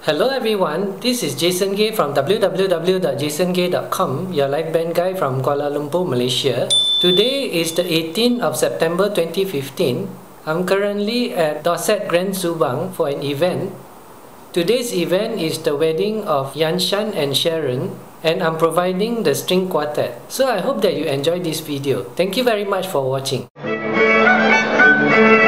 Hello everyone, this is Jason Gay from www.jasongay.com, your live band guy from Kuala Lumpur, Malaysia. Today is the 18th of September 2015. I'm currently at Dorsett Grand Subang for an event. Today's event is the wedding of Yan Shan and Sharon, and I'm providing the String Quartet. So I hope that you enjoy this video. Thank you very much for watching.